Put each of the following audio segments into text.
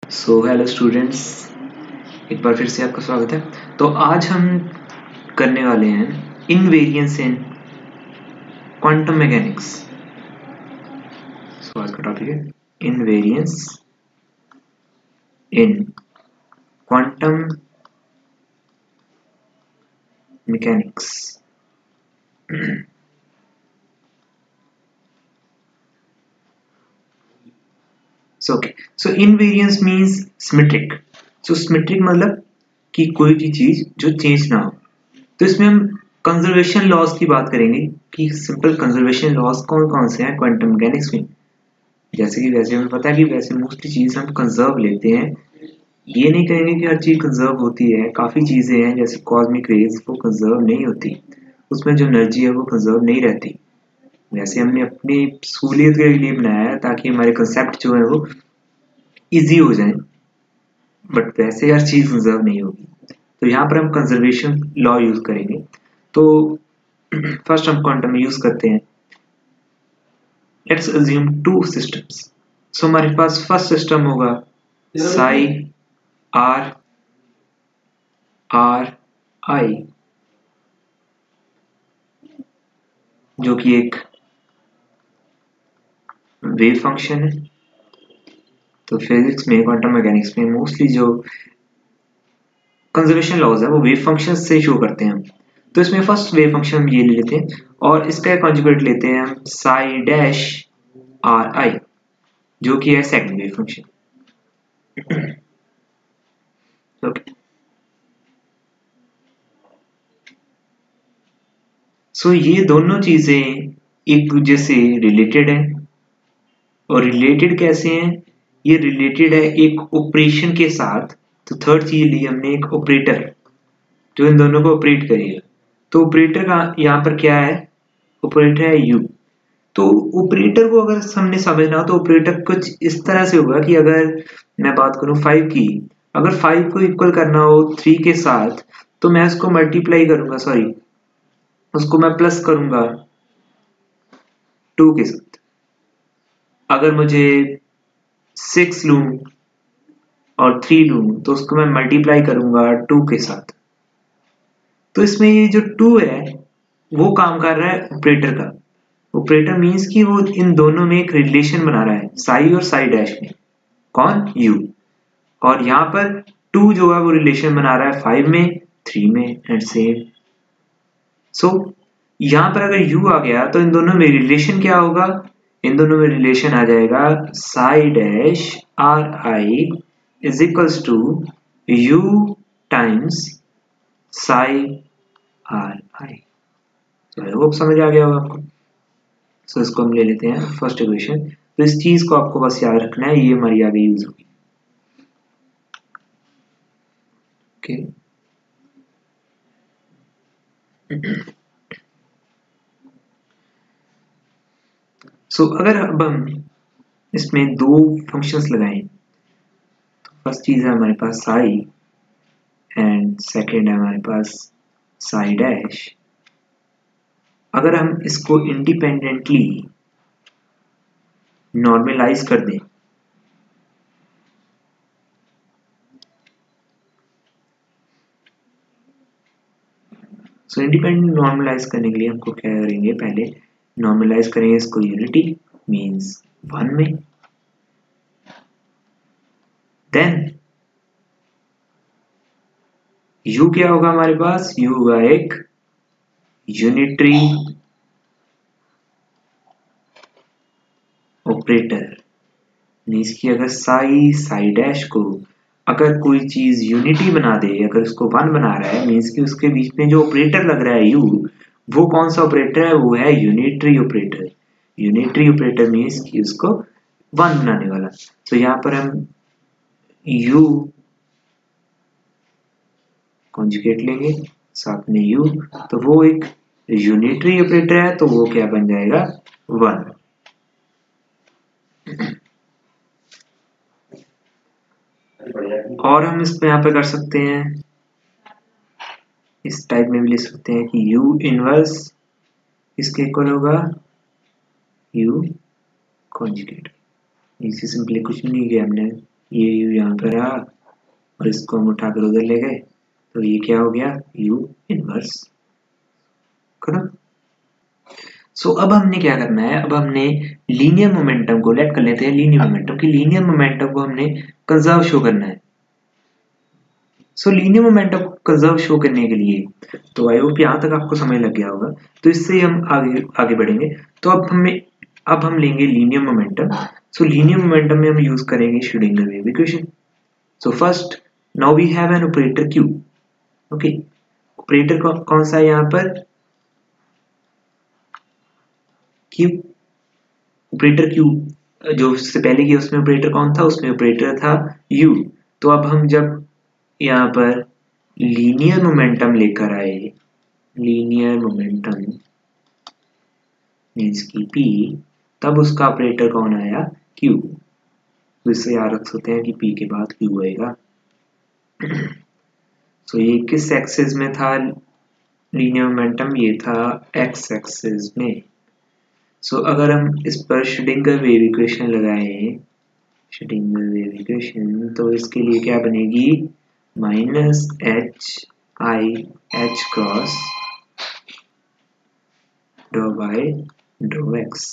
Hello students, एक बार फिर से आपका स्वागत है। तो आज हम करने वाले हैं invariance in quantum mechanics. So आज का टॉपिक है invariance in quantum mechanics. So invariance means symmetric. Symmetric मतलब कि कोई भी चीज जो चेंज ना हो। तो इसमें हम कंजर्वेशन लॉज की बात करेंगे कि सिंपल कंजर्वेशन लॉज कौन कौन से हैं क्वांटम मैकेनिक्स में। जैसे कि वैसे हमें पता है कि वैसे मोस्टली चीज हम कंजर्व लेते हैं। ये नहीं कहेंगे कि हर चीज कंजर्व होती है, काफी चीजें हैं जैसे कॉस्मिक रेज वो कंजर्व नहीं होती, उसमें जो एनर्जी है वो कंजर्व नहीं रहती। वैसे हमने अपनी सहूलियत के लिए बनाया है ताकि हमारे कंसेप्ट जो है वो इजी हो जाए, बट वैसे हर चीज कंजर्व नहीं होगी। तो यहाँ पर हम कंजर्वेशन लॉ यूज करेंगे। तो फर्स्ट हम क्वांटम में यूज करते हैं। Let's assume two systems. So हमारे पास फर्स्ट सिस्टम होगा साई आर आर आई, जो कि एक वेव फंक्शन है। तो फिजिक्स में क्वांटम मैकेनिक्स में मोस्टली जो कंजर्वेशन लॉज है वो वेव फंक्शन से शो करते हैं। तो इसमें फर्स्ट वेव फंक्शन हम ये ले लेते हैं और इसका कॉन्जुगेट लेते हैं हम साई डैश आर आई, जो कि है second wave function. Okay, so ये दोनों चीजें एक दूसरे से रिलेटेड हैं। और रिलेटेड कैसे हैं? ये रिलेटेड है एक ऑपरेशन के साथ। तो थर्ड चीज ली हमने एक ऑपरेटर जो इन दोनों को ऑपरेट करेगा। तो ऑपरेटर का यहाँ पर क्या है? ऑपरेटर है यू। तो ऑपरेटर को अगर हमने समझना हो तो ऑपरेटर कुछ इस तरह से होगा कि अगर मैं बात करूं 5 की, अगर 5 को इक्वल करना हो 3 के साथ तो मैं उसको मल्टीप्लाई करूंगा, सॉरी उसको मैं प्लस करूंगा 2 के साथ। अगर मुझे 6 लूं और 3 लूं तो उसको मैं मल्टीप्लाई करूंगा 2 के साथ। तो इसमें ये जो 2 है वो काम कर रहा है ऑपरेटर का। ऑपरेटर मींस कि वो इन दोनों में एक रिलेशन बना रहा है, साई और साई डैश में। कौन? यू। और यहाँ पर 2 जो है वो रिलेशन बना रहा है 5 में, 3 में एंड सेम। सो यहाँ पर अगर यू आ गया तो इन दोनों में रिलेशन क्या होगा? इन दोनों में रिलेशन आ जाएगा psi dash R I is equals to U times psi R I. तो वो समझ आ गया होगा आपको। सो इसको हम ले लेते हैं फर्स्ट इक्वेशन। तो इस चीज को आपको बस याद रखना है, ये हमारी आगे यूज होगी। ओके, सो अगर अब हम इसमें दो फंक्शंस लगाएं तो फर्स्ट चीज है हमारे पास साई एंड सेकंड है हमारे पास साई डैश। अगर हम इसको इंडिपेंडेंटली नॉर्मलाइज कर दें सो इंडिपेंडेंट नॉर्मलाइज करने के लिए हमको क्या करेंगे? पहले नॉर्मलाइज करेंगे इसको यूनिटी मींस 1 में। देन यू क्या होगा हमारे पास? यू होगा एक यूनिटरी ऑपरेटर। मीन्स कि अगर साई साई डैश को अगर कोई चीज यूनिटी बना दे, अगर उसको 1 बना रहा है, मीन्स कि उसके बीच में जो ऑपरेटर लग रहा है यू, वो कौन सा ऑपरेटर है? वो है unitary operator. Unitary operator means कि उसको 1 बनाने वाला। तो यहाँ पर हम यू कॉन्जुगेट लेंगे साथ में यू, तो वो एक यूनिटरी ऑपरेटर है तो वो क्या बन जाएगा? 1। और हम इसको यहाँ पे कर सकते हैं, इस टाइप में भी लिख सकते हैं कि u इनवर्स इसके इक्वल होगा u कॉन्जुगेट। इसी सिंपली कुछ नहीं किया हमने, ये u यहाँ पर आ और इसको हम उठाकर उधर ले गए, तो ये क्या हो गया, u इनवर्स। खत्म। सो अब हमने क्या करना है, अब हमने लीनियर मोमेंटम को लेट कर लेते हैं, लीनियर मोमेंटम की लीनियर मोमेंटम को हमने कंजर्व शो करना है। सो लीनियर मोमेंटम को कंजर्व शो करने के लिए, तो आई होप यहाँ तक आपको समझ लग गया होगा, तो इससे हम आगे बढ़ेंगे। तो अब हम लेंगे linear momentum. So linear momentum में हम यूज करेंगे Schrodinger wave equation. So first now we have an operator q। Okay, operator कौन सा है यहाँ पर, q। ऑपरेटर q जो उससे पहले की उसमें ऑपरेटर कौन था, उसमें ऑपरेटर था u। तो अब हम जब यहाँ पर लीनियर मोमेंटम लेकर आए, लीनियर मोमेंटम मीन्स की p, तब उसका ऑपरेटर कौन आया, q। तो इससे याद रख सकते हैं कि p के बाद q आएगा। तो ये किस एक्सिस में था लीनियर मोमेंटम, ये था x एक्सिस में। सो अगर हम इस पर श्रोडिंगर वेव इक्वेशन लगाएं, श्रोडिंगर वेव इक्वेशन, तो इसके लिए क्या बनेगी, minus H I H cross do by do X.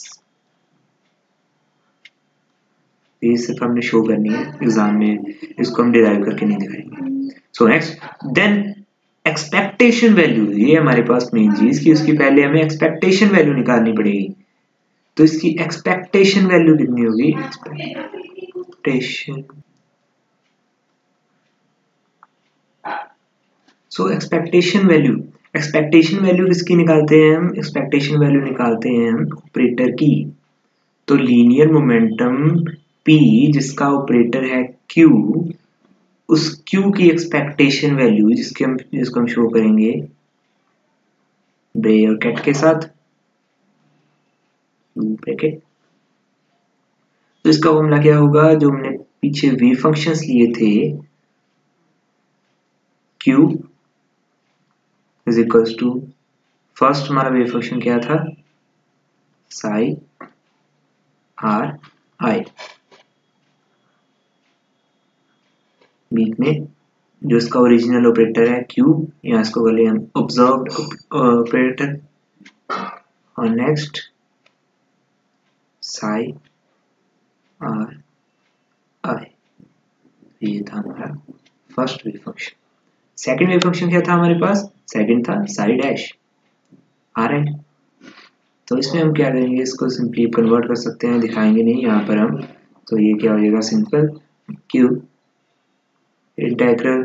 ये सिर्फ हमने शो करनी है, एग्जाम में इसको हम डिराइव करके नहीं दिखाएंगे। So next then expectation value, ये हमारे पास मेन चीज कि उसकी पहले हमें एक्सपेक्टेशन वैल्यू निकालनी पड़ेगी। तो इसकी एक्सपेक्टेशन वैल्यू कितनी होगी, एक्सपेक्टेशन। सो एक्सपेक्टेशन वैल्यू किसकी निकालते हैं हम, एक्सपेक्टेशन वैल्यू निकालते हैं हम ऑपरेटर की। तो लीनियर मोमेंटम p जिसका ऑपरेटर है q, उस q की एक्सपेक्टेशन वैल्यू जिसको हम शो करेंगे ब्रैकेट के साथ, ब्रैकेट। तो इसका फॉर्मूला क्या होगा, जो हमने पीछे वेव फंक्शंस लिए थे, q is equals to, first हमारा वेव फंक्शन क्या था, साई आर आई, बीच में जो इसका ओरिजिनल ऑपरेटर है q, यहाँ इसको बोले हम ऑब्जर्व्ड ऑपरेटर, और नेक्स्ट साई आर आई। ये था हमारा first wave function. Second wave function क्या था हमारे पास, सेकंड था साई डैश आर आई। तो इसमें हम क्या करेंगे, इसको सिंपली कन्वर्ट कर सकते हैं, दिखाएंगे नहीं यहाँ पर हम। तो ये क्या हो जाएगा, सिंपल q इंटीग्रल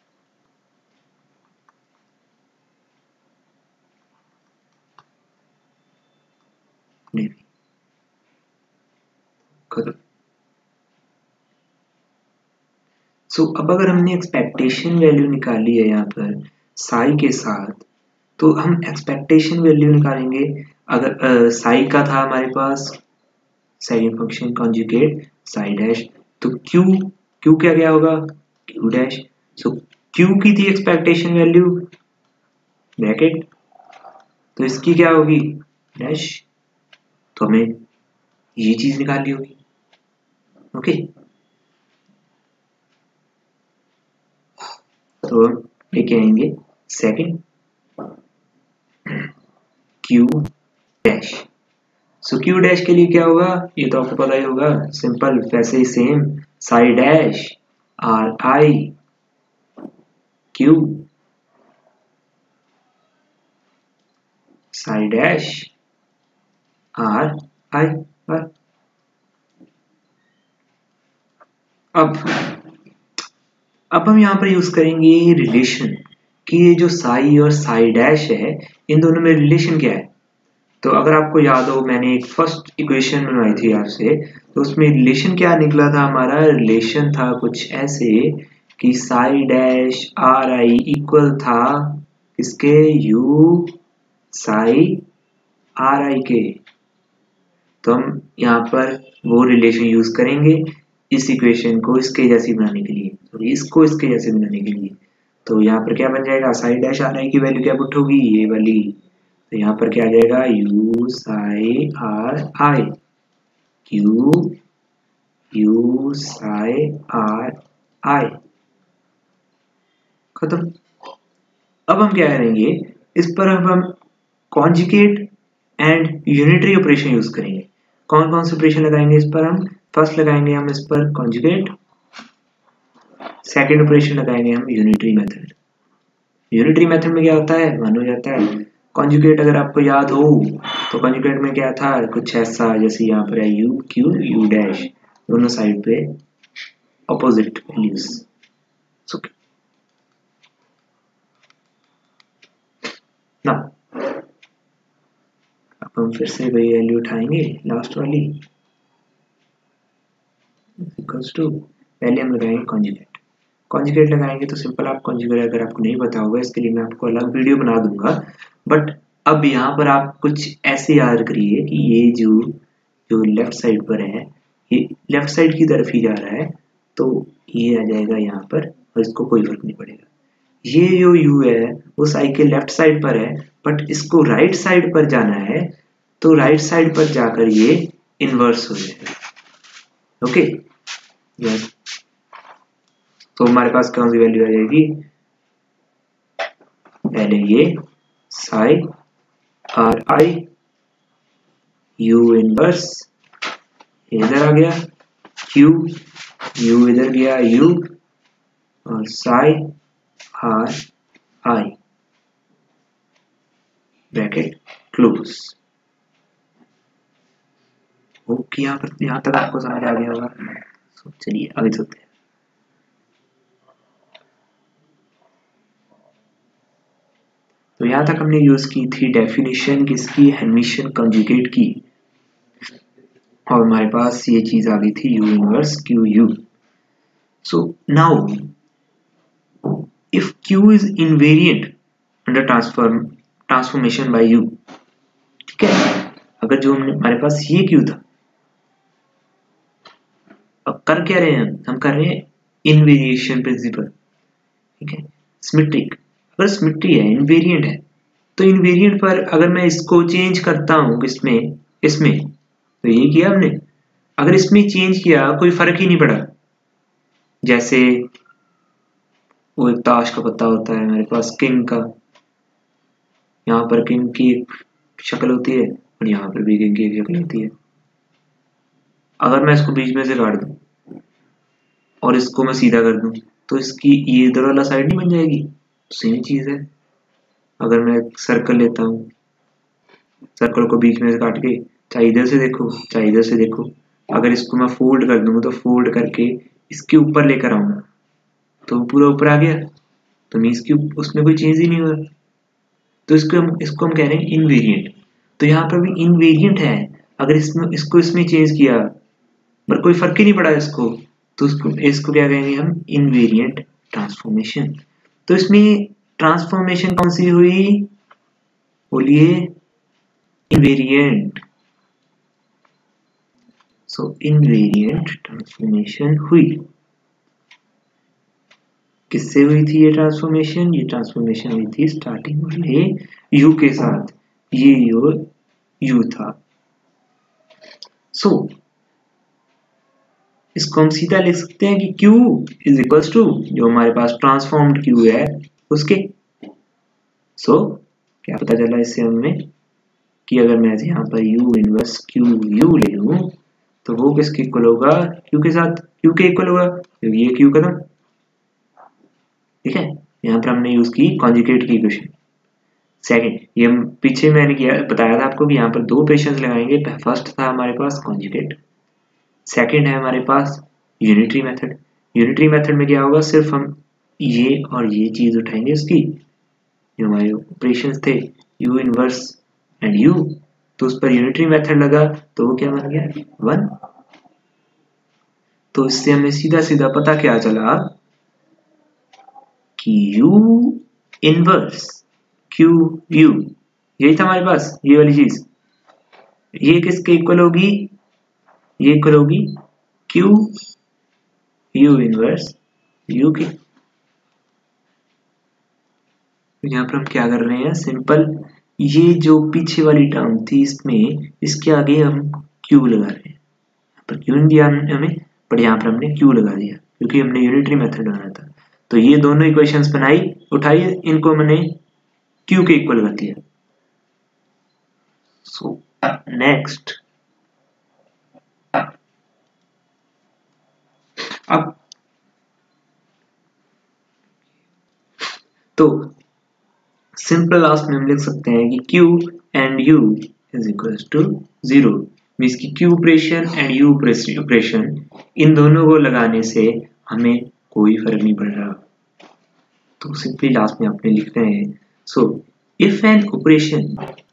खत्म। सो अब अगर हमने एक्सपेक्टेशन वैल्यू निकाली है यहाँ पर साई के साथ, तो हम एक्सपेक्टेशन वैल्यू निकालेंगे। अगर साई का था हमारे पास second function conjugate psi dash, तो क्यू क्या क्या होगा, क्यू डैश। सो क्यू की थी एक्सपेक्टेशन वैल्यू ब्रैकेट, तो इसकी क्या होगी डैश। तो हमें ये चीज निकालनी होगी। ओके, तो लेके आएंगे second Q dash. So Q dash के लिए क्या होगा, ये तो आपको पता ही होगा, सिंपल वैसे ही same psi dash R I Q psi dash R I R. अब हम यहाँ पर यूज करेंगे रिलेशन, कि ये जो साई और साई डैश है, इन दोनों में रिलेशन क्या है। तो अगर आपको याद हो, मैंने एक फर्स्ट इक्वेशन बनवाई थी आपसे, तो उसमें रिलेशन क्या निकला था हमारा, रिलेशन था कुछ ऐसे कि psi dash R I equal था किसके, यू साई आर आई के। तो हम यहाँ पर वो रिलेशन यूज करेंगे इस इक्वेशन को इसके जैसी बनाने के लिए, तो इसको इसके जैसे बनाने के लिए। तो यहाँ पर क्या बन जाएगा, साई डैश आर आई की वैल्यू क्या पुट होगी, ये वाली। तो यहाँ पर क्या आ जाएगा, U psi R I Q U psi R I, खत्म। अब हम क्या करेंगे, इस पर अब हम conjugate and unitary operation use करेंगे। कौन कौन से ऑपरेशन लगाएंगे इस पर हम? फर्स्ट लगाएंगे हम इस पर कॉन्जुगेट, सेकंड ऑपरेशन लगाएंगे हम यूनिटरी मेथड। यूनिटरी मेथड में क्या होता है, वन हो जाता है। कॉन्जुगेट अगर आपको याद हो तो कॉन्जुगेट में क्या था, कुछ ऐसा, जैसे यहाँ पर है यू क्यू यू डैश, दोनों साइड पे ऑपोजिट वैल्यूज। ना अब हम फिर से वही वैल्यू उठाएंगे, लास्ट वाली इक्वल्स टू, पहले हम लगाएंगे कॉन्जुगेट। कॉन्जुगेट लगाएंगे तो सिंपल, आप कॉन्जुगेट अगर आपको नहीं पता होगा इसके लिए मैं आपको अलग वीडियो बना दूंगा, बट अब यहाँ पर आप कुछ ऐसे याद करिए कि ये जो जो लेफ्ट साइड पर है, ये लेफ्ट साइड की तरफ ही जा रहा है, तो ये आ जाएगा यहाँ पर और इसको कोई फर्क नहीं पड़ेगा। ये जो u है वो साई के लेफ्ट साइड पर है, बट इसको राइट साइड पर जाना है, तो राइट साइड पर जाकर ये इनवर्स हो जाएगा। ओके यस, तो हमारे पास कौन सी वैल्यू आ जाएगी, पहले ये psi R I, u inverse इधर आ गया, q u इधर गया u, और psi R I bracket close. Okay, यहाँ तक आपको समझ आ गया होगा। चलिए आगे चलते हैं। तो यहाँ तक हमने यूज की थी डेफिनेशन किसकी, हेर्मिशियन कॉन्जुगेट की, और हमारे पास ये चीज आ गई थी u inverse Q U. So now if q is invariant under transformation by u, ठीक है, अगर जो हमारे पास ये q था, अब कर क्या रहे हैं हम कर रहे हैं इनवेरिएशन प्रिंसिपल, ठीक है, सिमेट्रिक। अगर सिमेट्री है, इनवेरिएंट है, तो इनवेरिएंट पर अगर मैं इसको चेंज करता हूं किसमें, इसमें, तो ये किया हमने। अगर इसमें चेंज किया कोई फर्क ही नहीं पड़ा, जैसे वो एक ताश का पत्ता होता है हमारे पास किंग का, यहाँ पर किंग की एक शक्ल होती है और यहाँ पर भी किंग की एक शक्ल होती है। अगर मैं इसको बीच में से काट दूं और इसको मैं सीधा कर दूं, तो इसकी ये इधर वाला साइड नहीं बन जाएगी, सेम चीज है। अगर मैं सर्कल लेता हूँ, सर्कल को बीच में से काट के, चाहे इधर से देखो चाहे इधर से देखो, अगर इसको मैं फोल्ड कर दूंगा तो फोल्ड करके इसके ऊपर लेकर आऊंगा तो पूरा ऊपर आ गया, तो मीन्स की उसमें कोई चेंज ही नहीं हुआ। तो इसको हम कह रहे हैं इनवेरिएंट। तो यहाँ पर भी इनवेरिएंट है, अगर इसको इसमें चेंज किया पर कोई फर्क ही नहीं पड़ा इसको, तो इसको क्या कहेंगे हम, इनवेरिएंट ट्रांसफॉर्मेशन। तो इसमें ट्रांसफॉर्मेशन कौन सी हुई, बोलिए, इनवेरिएंट। सो इनवेरिएंट ट्रांसफॉर्मेशन हुई, किससे हुई थी ये ट्रांसफॉर्मेशन, ये ट्रांसफॉर्मेशन हुई थी स्टार्टिंग वाले u के साथ, ये u था। सो इसको हम सीधा लिख सकते हैं कि q इज इक्वल्स टू जो हमारे पास ट्रांसफॉर्म्ड q है उसके। सो क्या पता चला इससे हमें कि अगर मैं यहाँ पर u इनवर्स q u ले लूं तो वो किसके इक्वल होगा, q के साथ, q के इक्वल होगा, क्योंकि ये q खत्म, ठीक है। यहाँ पर हमने यूज की कॉन्जुगेट की इक्वेशन। सेकंड, ये हम पीछे मैंने बताया था आपको कि यहाँ पर दो ऑपरेशंस लगाएंगे। फर्स्ट था हमारे पास कॉन्जुगेट, सेकंड है हमारे पास यूनिटरी मेथड। यूनिटरी मेथड में क्या होगा, सिर्फ हम ये और ये चीज उठाएंगे उसकी, जो हमारे ऑपरेशंस थे u इनवर्स एंड u, तो उस पर यूनिटरी मेथड लगा तो वो क्या बन गया, 1। तो इससे हमें सीधा सीधा पता क्या चला कि u इनवर्स q u, यही था हमारे पास ये वाली चीज, ये किसके इक्वल होगी, ये इक्वल होगी q u इनवर्स u की। तो यहाँ पर हम क्या कर रहे हैं, सिंपल ये जो पीछे वाली टर्म थी इसमें, इसके आगे हम q लगा रहे हैं। यहाँ पर क्यों नहीं दिया हमें, बट यहाँ पर हमने क्यू लगा दिया क्योंकि हमने यूनिटरी मेथड बनाया था। तो ये दोनों इक्वेशंस बनाई, उठाई, इनको मैंने क्यू के इक्वल कर दिया। सो नेक्स्ट, अब तो सिंपल लास्ट में हम लिख सकते हैं कि Q and U is equal to 0, means की Q operation and U operation इन दोनों को लगाने से हमें कोई फर्क नहीं पड़ रहा। तो सिंपली लास्ट में आपने लिख रहे हैं, सो इफ एन ऑपरेशन,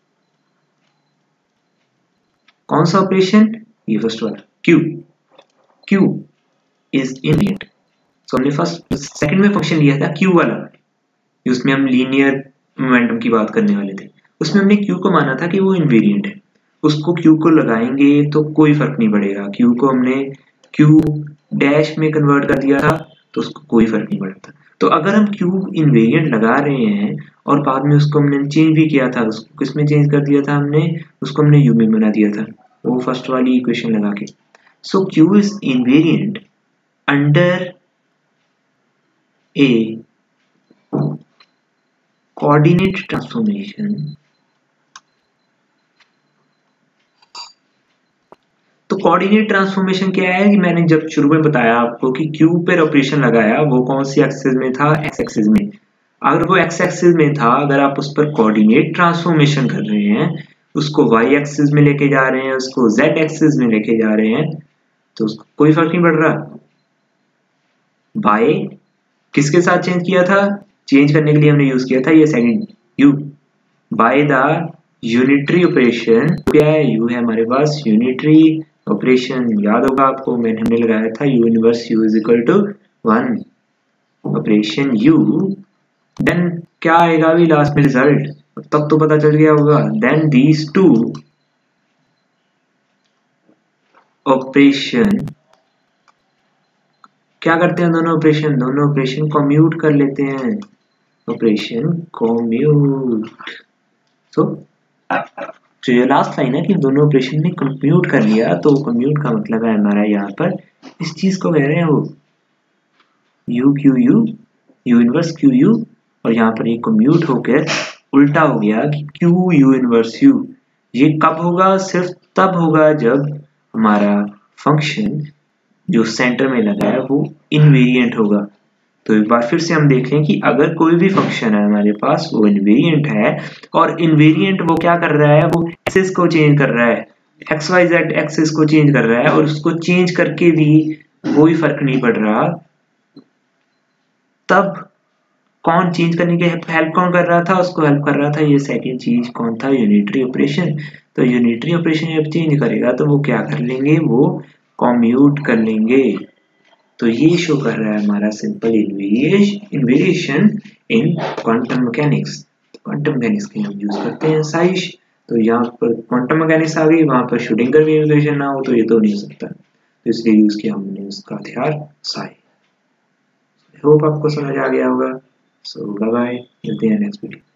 कौन सा ऑपरेशन, ये फर्स्ट वाला Q इज इनवेरिएंट। सो हमने फर्स्ट सेकंड में फंक्शन लिया था Q वाला, उसमें हम लीनियर मोमेंटम की बात करने वाले थे, उसमें हमने Q को माना था कि वो इनवेरिएंट है, उसको Q को लगाएंगे तो कोई फर्क नहीं पड़ेगा। Q को हमने Q डैश में कन्वर्ट कर दिया था तो उसको कोई फर्क नहीं पड़ता। तो अगर हम Q इनवेरिएंट लगा रहे हैं और बाद में उसको हमने चेंज भी किया था, उसको किसमें चेंज कर दिया था हमने, उसको हमने U में बना दिया था, वो फर्स्ट वाली इक्वेशन लगा के। So Q is invariant under a coordinate transformation. तो कोऑर्डिनेट ट्रांसफॉर्मेशन क्या है कि मैंने जब शुरू में बताया आपको कि Q पर ऑपरेशन लगाया, वो कौन सी एक्सिस में था, एक्स एक्सिस में। अगर वो एक्स एक्सिस में था, अगर आप उस पर कोऑर्डिनेट ट्रांसफॉर्मेशन कर रहे हैं, उसको y एक्सिस में लेके जा रहे हैं, उसको z एक्सिस में लेके जा रहे हैं, तो उसको कोई फर्क नहीं पड़ रहा। y किसके साथ चेंज किया था, चेंज करने के लिए हमने यूज किया था ये second u by the unitary operation. क्या है, u है हमारे पास यूनिटरी ऑपरेशन, याद होगा आपको, मैंने हमने लगाया था u inverse u is equal to 1 operation u, then क्या आएगा अभी लास्ट में रिजल्ट, तब तो पता चल गया होगा। देन दीज टू ऑपरेशन क्या करते हैं, दोनों ऑपरेशन कम्यूट कर लेते हैं, ऑपरेशन कम्यूट। तो जो ये लास्ट लाइन है कि दोनों ऑपरेशन ने कंप्यूट कर लिया, तो कंप्यूट का मतलब है हमारा यहाँ पर इस चीज को कह रहे हैं वो u q u u inverse q u, और यहाँ पर ये कंप्यूट होकर उल्टा हो गया कि q u इनवर्स u। ये कब होगा, सिर्फ तब होगा जब हमारा फंक्शन जो सेंटर में लगा है वो इनवेरिएंट होगा। तो एक बार फिर से हम देख लें कि अगर कोई भी फंक्शन है हमारे पास, वो इनवेरिएंट है, और इनवेरिएंट वो क्या कर रहा है, वो एक्सिस को चेंज कर रहा है, एक्स वाई जेड एक्सिस को चेंज कर रहा है, और उसको चेंज करके भी कोई फर्क नहीं पड़ रहा, तब कौन चेंज करने के हेल्प कौन कर रहा था, उसको हेल्प कर रहा था ये सेकंड चीज कौन था, यूनिटरी ऑपरेशन। तो यूनिटरी ऑपरेशन जब चेंज करेगा तो वो क्या कर लेंगे, वो कम्यूट कर लेंगे। तो ये शो कर रहा है हमारा simple invariation in quantum mechanics. Quantum mechanics के हम यूज करते हैं साइश, तो यहाँ पर क्वांटम मैकेनिक्स आ गई, वहां पर श्रोडिंगर वेव इक्वेशन ना हो तो ये तो नहीं हो सकता, तो इसलिए यूज किया हमने उसका हथियार साइ। होप आपको समझ आ गया होगा। सो बाय बाय, मिलते हैं नेक्स्ट वीडियो।